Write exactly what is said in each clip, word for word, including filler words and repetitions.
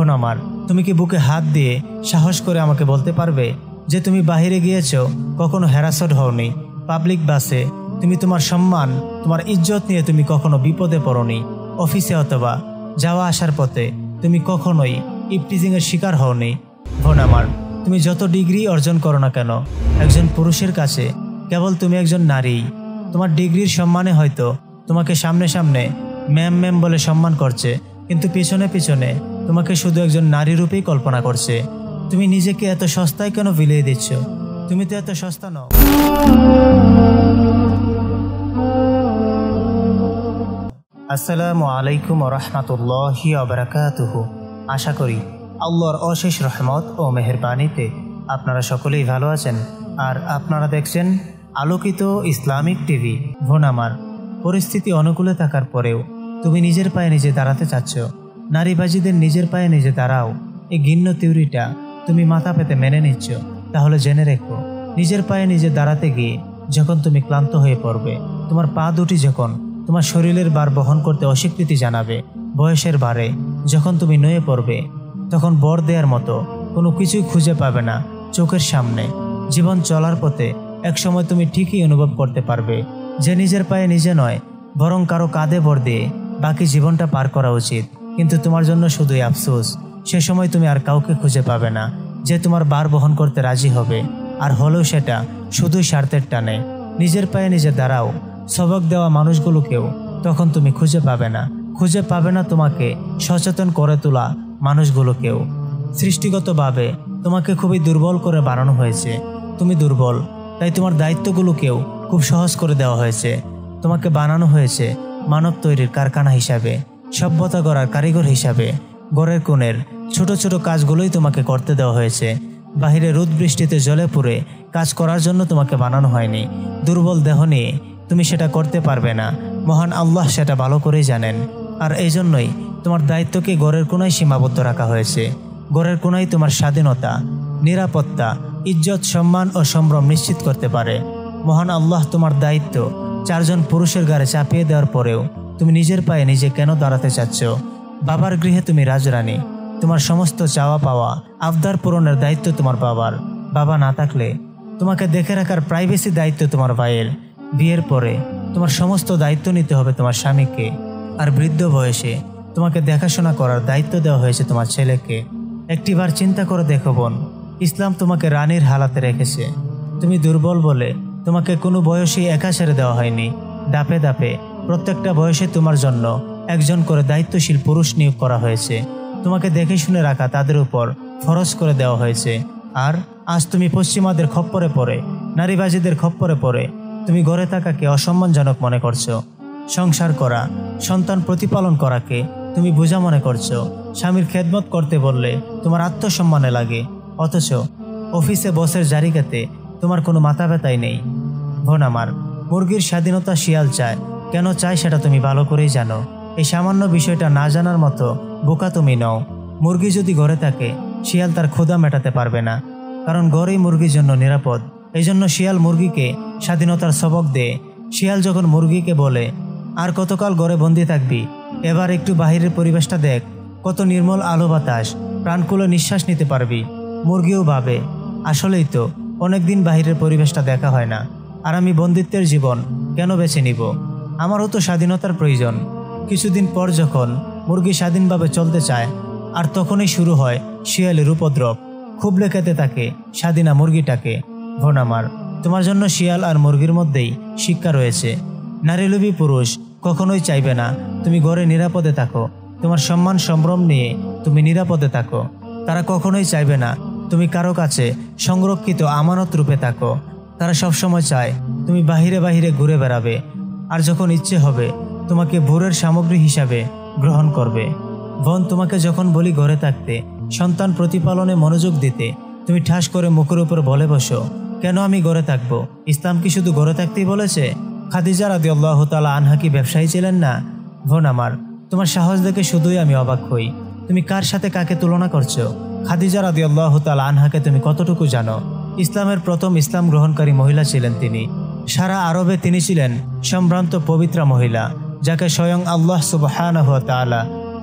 বোন আমার, তুমি কি বুকে হাত দিয়ে সাহস করে আমাকে বলতে পারবে যে তুমি বাহিরে গিয়েছো, কখনো হ্যারাসড হওনি? পাবলিক বাসে তুমি তোমার সম্মান, তোমার ইজ্জত নিয়ে তুমি কখনো বিপদে পড়োনি? অফিসে অথবা যাওয়া আসার পথে তুমি কখনোই ইপটিজিংয়ের শিকার হওনি? বোন আমার, তুমি যত ডিগ্রি অর্জন করো না কেন, একজন পুরুষের কাছে কেবল তুমি একজন নারী। তোমার ডিগ্রির সম্মানে হয়তো তোমাকে সামনে সামনে ম্যাম ম্যাম বলে সম্মান করছে, কিন্তু পিছনে পিছনে তোমাকে শুধু একজন নারী রূপেই কল্পনা করছে। তুমি নিজেকে এত সস্তায় কেন বিলিয়ে দিচ্ছ? তুমি তো এত সস্তা নও। আসসালামু আলাইকুম ওয়া রাহমাতুল্লাহি ওয়া বারাকাতুহু। আশা করি আল্লাহর অশেষ রহমত ও মেহেরবানিতে আপনারা সকলেই ভালো আছেন, আর আপনারা দেখছেন আলোকিত ইসলামিক টিভি। বোন আমার, পরিস্থিতি অনুকূলে থাকার পরেও তুমি নিজের পায়ে নিজে দাঁড়াতে চাচ্ছ। নারীবাজিদের নিজের পায়ে নিজে দাঁড়াও, এই ঘিন্ন থিওরিটা তুমি মাথা পেতে মেনে নিচ্ছ। তাহলে জেনে রেখো, নিজের পায়ে নিজে দাঁড়াতে গিয়ে যখন তুমি ক্লান্ত হয়ে পড়বে, তোমার পা দুটি যখন তোমার শরীরের ভার বহন করতে অস্বীকৃতি জানাবে, বয়সের ভারে যখন তুমি নুয়ে পড়বে, তখন বর দেওয়ার মতো কোনো কিছুই খুঁজে পাবে না চোখের সামনে। জীবন চলার পথে একসময় তুমি ঠিকই অনুভব করতে পারবে যে নিজের পায়ে নিজে নয়, বরং কারো কাঁধে ভর দিয়ে বাকি জীবনটা পার করা উচিত। কিন্তু তোমার জন্য শুধুই আফসোস, সে সময় তুমি আর কাউকে খুঁজে পাবে না যে তোমার ভার বহন করতে রাজি হবে, আর হলেও সেটা শুধুই স্বার্থের টানে। নিজের পায়ে নিজে দাঁড়াও, সবক দেওয়া মানুষগুলোকেও তখন তুমি খুঁজে পাবে না। খুঁজে পাবে না তোমাকে সচেতন করে তোলা মানুষগুলোকেও। সৃষ্টিগতভাবে তোমাকে খুবই দুর্বল করে বানানো হয়েছে। তুমি দুর্বল, তাই তোমার দায়িত্বগুলোকেও খুব সহজ করে দেওয়া হয়েছে। তোমাকে বানানো হয়েছে মানব তৈরির কারখানা হিসাবে, সভ্যতা গড়ার কারিগর হিসাবে। ঘরের কোণের ছোট ছোট কাজগুলোই তোমাকে করতে দেওয়া হয়েছে। বাহিরে রোদ বৃষ্টিতে জলে পুড়ে কাজ করার জন্য তোমাকে বানানো হয়নি। দুর্বল দেহ নিয়ে তুমি সেটা করতে পারবে না, মহান আল্লাহ সেটা ভালো করেই জানেন। আর এই জন্যই তোমার দায়িত্বকে ঘরের কোণায় সীমাবদ্ধ রাখা হয়েছে। ঘরের কোণায় তোমার স্বাধীনতা, নিরাপত্তা, ইজ্জত, সম্মান ও সম্ভ্রম নিশ্চিত করতে পারে। মহান আল্লাহ তোমার দায়িত্ব চারজন পুরুষের ঘাড়ে চাপিয়ে দেওয়ার পরেও তুমি নিজের পায়ে নিজে কেন দাঁড়াতে চাচ্ছ? বাবার গৃহে তুমি রাজরানী, তোমার সমস্ত চাওয়া পাওয়া আবদার পূরণের দায়িত্ব তোমার বাবার। বাবা না থাকলে তোমাকে দেখে রাখার প্রাইভেসি দায়িত্ব তোমার ভাইয়ের। বিয়ের পরে তোমার সমস্ত দায়িত্ব নিতে হবে তোমার স্বামীকে, আর বৃদ্ধ বয়সে তোমাকে দেখাশোনা করার দায়িত্ব দেওয়া হয়েছে তোমার ছেলেকে। একটিবার চিন্তা করে দেখো বোন, ইসলাম তোমাকে রানীর হালাতে রেখেছে। তুমি দুর্বল বলে তোমাকে কোনো বয়সেই একা ছেড়ে দেওয়া হয়নি। দাপে দাপে প্রত্যেকটা বয়সে তোমার জন্য একজন করে দায়িত্বশীল পুরুষ নিয়োগ করা হয়েছে। তোমাকে দেখে শুনে রাখা তাদের উপর ফরজ করে দেওয়া হয়েছে। আর আজ তুমি পশ্চিমাদের খপ্পরে পড়ে, নারীবাজিদের খপ্পরে পড়ে তুমি ঘরে থাকাকে অসম্মানজনক মনে করছো। সংসার করা, সন্তান প্রতিপালন করাকে তুমি বোঝা মনে করছো। স্বামীর খেদমত করতে বললে তোমার আত্মসম্মানে লাগে, অথচ অফিসে বসের জারিকাতে তোমার কোনো মাথা ব্যথাই নেই। বোন আমার, মুরগির স্বাধীনতা শিয়াল চায়, কেন চায় সেটা তুমি ভালো করেই জানো। এই সামান্য বিষয়টা না জানার মতো বোকা তুমি নও। মুরগি যদি ঘরে থাকে, শিয়াল তার ক্ষুধা মেটাতে পারবে না, কারণ ঘরেই মুরগির জন্য নিরাপদ। এই জন্য শিয়াল মুরগিকে স্বাধীনতার সবক দেয়। শিয়াল যখন মুরগিকে বলে, আর কতকাল ঘরে বন্দি থাকবি, এবার একটু বাহিরের পরিবেশটা দেখ, কত নির্মল আলো বাতাস, প্রাণকুলে নিঃশ্বাস নিতে পারবি। মুরগিও ভাবে, আসলেই তো অনেকদিন বাহিরের পরিবেশটা দেখা হয় না, আর আমি বন্দিত্বের জীবন কেন বেছে নিব? আমারও তো স্বাধীনতার প্রয়োজন। কিছুদিন পর যখন মুরগি স্বাধীনভাবে চলতে চায়, আর তখনই শুরু হয় শিয়ালের উপদ্রব। খুব লেখাতে থাকে স্বাধীনা মুরগিটাকে। বোন আমার, তোমার জন্য শিয়াল আর মুরগির মধ্যেই শিক্ষা রয়েছে। নারীলোভী পুরুষ কখনোই চাইবে না তুমি ঘরে নিরাপদে থাকো, তোমার সম্মান সম্ভ্রম নিয়ে তুমি নিরাপদে থাকো। তারা কখনোই চাইবে না তুমি কারো কাছে সংরক্ষিত আমানত রূপে থাকো। তারা সবসময় চায় তুমি বাহিরে বাহিরে ঘুরে বেড়াবে, আর যখন ইচ্ছে হবে তোমাকে ভোরের সামগ্রী হিসাবে গ্রহণ করবে। বোন, তোমাকে যখন বলি ঘরে থাকতে, সন্তান প্রতিপালনে মনোযোগ দিতে, তুমি ঠাস করে মুখের উপর বলে বসো, কেন আমি ঘরে থাকবো? ইসলাম কি শুধু ঘরে থাকতেই বলেছে? খাদিজা রাদিয়াল্লাহু তাআলা আনহা কি ব্যবসায়ী ছিলেন না? বোন আমার, তোমার সাহস দেখে শুধুই আমি অবাক হই। তুমি কার সাথে কাকে তুলনা করছো? খাদিজা রাদিয়াল্লাহু তাআলা আনহাকে তুমি কতটুকু জানো? ইসলামের প্রথম ইসলাম গ্রহণকারী মহিলা ছিলেন তিনি। সারা আরবে তিনি ছিলেন সম্ভ্রান্ত পবিত্রা মহিলা, যাকে স্বয়ং আল্লাহ সুবহানাহু ওয়া তাআলা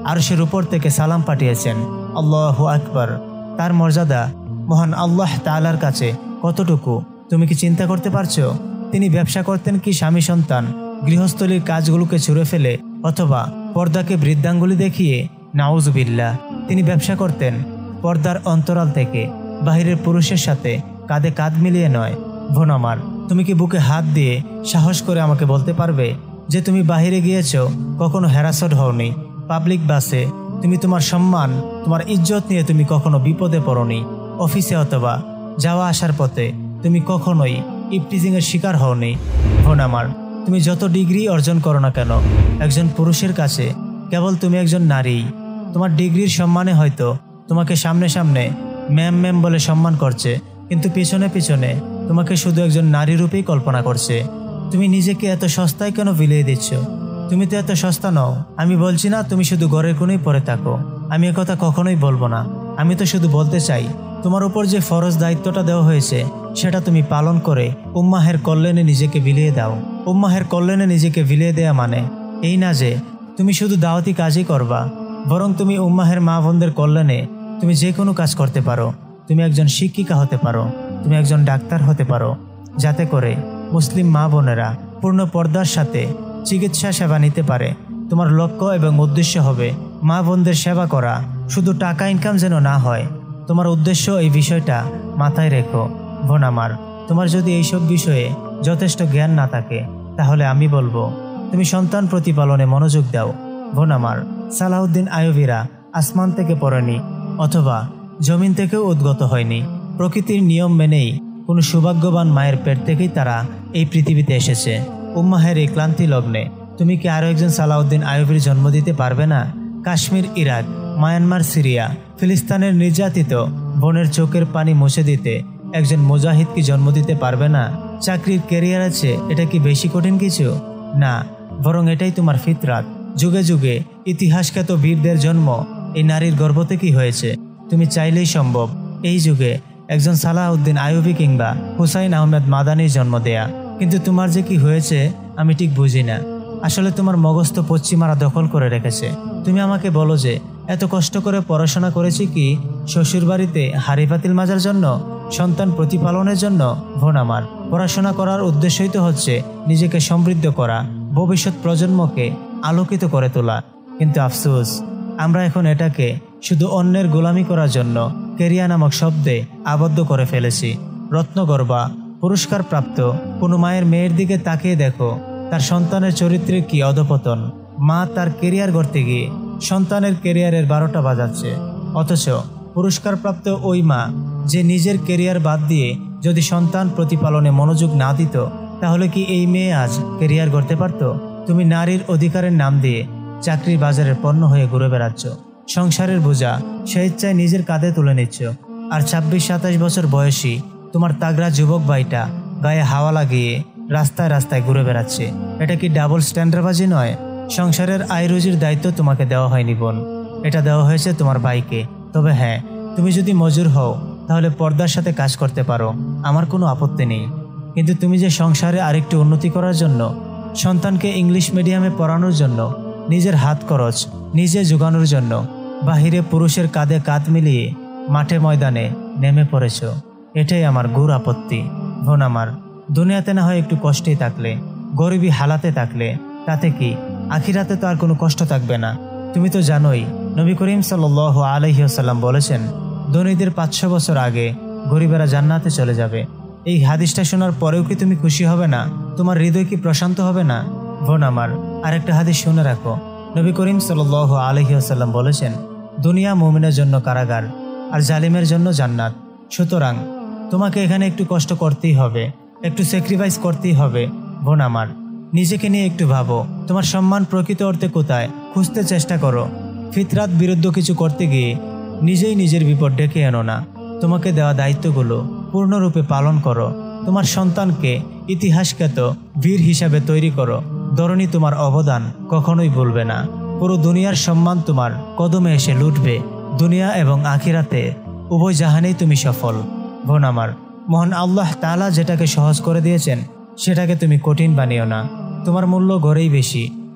আরশের উপর থেকে সালাম পাঠিয়েছেন। আল্লাহু আকবার। তার মর্যাদা মহান আল্লাহ তাআলার কাছে কতটুকু তুমি কি চিন্তা করতে পারছো? তিনি ব্যবসা করতেন কি স্বামী সন্তান গৃহস্থলীর কাজগুলোকে ছুঁড়ে ফেলে অথবা পর্দাকে বৃদ্ধাঙ্গুলি দেখিয়ে? নাউজুবিল্লাহ। তিনি ব্যবসা করতেন পর্দার অন্তরাল থেকে বাহিরের পুরুষের সাথে কাঁধে কাঁধ মিলিয়ে নয়। বোন আমার, তুমি কি বুকে হাত দিয়ে সাহস করে আমাকে বলতে পারবে যে তুমি বাহিরে গিয়েছ, কখনো হ্যারাসড হওনি? পাবলিক বাসে তুমি তোমার সম্মান, তোমার ইজ্জত নিয়ে তুমি কখনো বিপদে পড়নি? অফিসে অথবা যাওয়া আসার পথে তুমি কখনোই ইপটিজিংয়ের শিকার হওনি? বোন আমার, তুমি যত ডিগ্রি অর্জন করো না কেন, একজন পুরুষের কাছে কেবল তুমি একজন নারী। তোমার ডিগ্রির সম্মানে হয়তো তোমাকে সামনে সামনে ম্যাম ম্যাম বলে সম্মান করছে, কিন্তু পিছনে পিছনে তোমাকে শুধু একজন নারী রূপেই কল্পনা করছে। তুমি নিজেকে এত সস্তায় কেন বিলিয়ে দিচ্ছ? তুমি তো এত সস্তা নও। আমি বলছি না তুমি শুধু ঘরের কোণেই পড়ে থাকো, আমি একথা কখনোই বলবো না। আমি তো শুধু বলতে চাই তোমার উপর যে ফরজ দায়িত্বটা দেওয়া হয়েছে সেটা তুমি পালন করে উম্মাহের কল্যাণে নিজেকে বিলিয়ে দাও। উম্মাহের কল্যাণে নিজেকে বিলিয়ে দেয়া মানে এই না যে তুমি শুধু দাওয়াতি কাজই করবা, বরং তুমি উম্মাহের মা বোনদের কল্যাণে তুমি যে কোনো কাজ করতে পারো। তুমি একজন শিক্ষিকা হতে পারো, তুমি একজন ডাক্তার হতে পারো, যাতে করে মুসলিম মা বোনেরা পূর্ণ পর্দার সাথে চিকিৎসা সেবা নিতে পারে। তোমার লক্ষ্য এবং উদ্দেশ্য হবে মা বোনদের সেবা করা, শুধু টাকা ইনকাম যেন না হয়। তোমার উদ্দেশ্য এই বিষয়টা মাথায় রেখো। বোন আমার, তোমার যদি এইসব বিষয়ে যথেষ্ট জ্ঞান না থাকে তাহলে আমি বলবো তুমি সন্তান প্রতিপালনে মনোযোগ দাও। বোন আমার, সালাউদ্দিন আইয়ুবীরা আসমান থেকে পড়েনি অথবা জমিন থেকেও উদ্গত হয়নি। প্রকৃতির নিয়ম মেনেই কোনো সৌভাগ্যবান মায়ের পেট থেকেই তারা এই পৃথিবীতে এসেছে। উম্মাহের এই ক্লান্তি লগ্নে তুমি কি আরও একজন সালাউদ্দিন আইয়ুবীর জন্ম দিতে পারবে না? কাশ্মীর, ইরাক, মায়ানমার, সিরিয়া, ফিলিস্তিনের নির্যাতিত বোনের চোখের পানি মুছে দিতে একজন মুজাহিদ কি জন্ম দিতে পারবে না? চাকরির ক্যারিয়ার আছে, এটা কি বেশি কঠিন কিছু? না, বরং এটাই তোমার ফিতরাত। যুগে যুগে ইতিহাসখ্যাত বীরদের জন্ম এই নারীর গর্ভ থেকেই হয়েছে। তুমি চাইলেই সম্ভব এই যুগে একজন সালাউদ্দিন আইয়ুবী কিংবা হুসাইন আহমেদ মাদানির জন্ম দেয়া। কিন্তু তোমার যে কি হয়েছে আমি ঠিক বুঝি না। আসলে তোমার মগজ তো পশ্চিমারা দখল করে রেখেছে। তুমি আমাকে বলো যে এত কষ্ট করে পড়াশোনা করেছি কি শ্বশুরবাড়িতে হাড়ি পাতিল মাজার জন্য, সন্তান প্রতিপালনের জন্য? বোন আমার, পড়াশোনা করার উদ্দেশ্যই তো হচ্ছে নিজেকে সমৃদ্ধ করা, ভবিষ্যৎ প্রজন্মকে আলোকিত করে তোলা। কিন্তু আফসোস, আমরা এখন এটাকে শুধু অন্যের গোলামি করার জন্য কেরিয়া নামক শব্দে আবদ্ধ করে ফেলেছি। রত্নগর্ভা, পুরস্কার প্রাপ্ত কোনো মায়ের মেয়ের দিকে তাকিয়ে দেখো তার সন্তানের চরিত্রের কি অধপতন। মা তার কেরিয়ার গড়তে গিয়ে সন্তানের কেরিয়ারের বারোটা বাজাচ্ছে, অথচ পুরস্কারপ্রাপ্ত ওই মা যে নিজের কেরিয়ার বাদ দিয়ে যদি সন্তান প্রতিপালনে মনোযোগ না দিত তাহলে কি এই মেয়ে আজ কেরিয়ার গড়তে পারত? তুমি নারীর অধিকারের নাম দিয়ে চাকরির বাজারের পণ্য হয়ে ঘুরে বেড়াচ্ছ। সংসারের বোঝা স্বেচ্ছায় নিজের কাঁধে তুলে নিচ্ছ। আর ছাব্বিশ সাতাশ বছর বয়সী তোমার তাগড়া যুবক ভাইটা গায়ে হাওয়া লাগিয়ে রাস্তায় রাস্তায় ঘুরে বেড়াচ্ছে। এটা কি ডাবল স্ট্যান্ডার্ডবাজি নয়? সংসারের আয় রুজির দায়িত্ব তোমাকে দেওয়া হয়নি বোন, এটা দেওয়া হয়েছে তোমার ভাইকে। তবে হ্যাঁ, তুমি যদি মজুর হও তাহলে পর্দার সাথে কাজ করতে পারো, আমার কোনো আপত্তি নেই। কিন্তু তুমি যে সংসারে আরেকটু উন্নতি করার জন্য, সন্তানকে ইংলিশ মিডিয়ামে পড়ানোর জন্য, নিজের হাত খরচ নিজে জোগানোর জন্য বাহিরে পুরুষের কাঁধে কাঁধ মিলিয়ে মাঠে ময়দানে নেমে পড়েছ, এটাই আমার গুড় আপত্তি। বোন আমার, দুনিয়াতে না হয় একটু কষ্টেই থাকলে, গরিবী হালাতে থাকলে, তাতে কি আখিরাতে তো আর কোনো কষ্ট থাকবে না? তুমি তো জানোই নবী করিম সাল্লাল্লাহু আলাইহি ওয়াসাল্লাম বলেছেন ধনীদের পাঁচশো বছর আগে গরিবেরা জান্নাতে চলে যাবে। এই হাদিসটা শোনার পরেও কি তুমি খুশি হবে না? তোমার হৃদয় কি প্রশান্ত হবে না? বোন আমার, আরেকটা হাদিস শুনে রাখো। নবী করিম সাল্লাল্লাহু আলাইহি ওয়াসাল্লাম বলেছেন দুনিয়া মুমিনের জন্য কারাগার আর জালিমের জন্য জান্নাত। সুতরাং তোমাকে এখানে একটু কষ্ট করতেই হবে, একটু স্যাক্রিফাইস করতেই হবে। বোন আমার, নিজেকে নিয়ে একটু ভাবো, তোমার সম্মান প্রকৃত অর্থে কোথায় খুঁজতে চেষ্টা করো। ফিতরাত বিরুদ্ধ কিছু করতে গিয়ে নিজেই নিজের বিপদ ডেকে এনো না। তোমাকে দেওয়া দায়িত্বগুলো পূর্ণরূপে পালন করো। তোমার সন্তানকে ইতিহাসখ্যাত বীর হিসাবে তৈরি করো। ধরনী তোমার অবদান কখনোই ভুলবে না। পুরো দুনিয়ার সম্মান তোমার কদমে এসে লুটবে। দুনিয়া এবং আখিরাতে উভয় জাহানেই তুমি সফল। বোন আমার, মহান আল্লাহ তাআলা যেটাকে সহজ করে দিয়েছেন সেটাকে তুমি কঠিন বানিও না। তোমার মূল্য ঘরেই বেশি,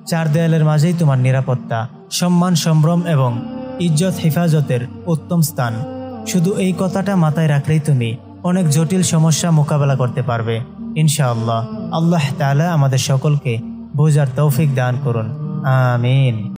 চার দেয়ালের মাঝেই তোমার নিরাপত্তা, সম্মান, সম্ভ্রম এবং ইজ্জত হেফাজতের উত্তম স্থান। শুধু এই কথাটা মাথায় রাখলেই তুমি অনেক জটিল সমস্যা মোকাবেলা করতে পারবে ইনশাআল্লাহ। আল্লাহ তাআলা আমাদের সকলকে বোঝার তৌফিক দান করুন। আমিন।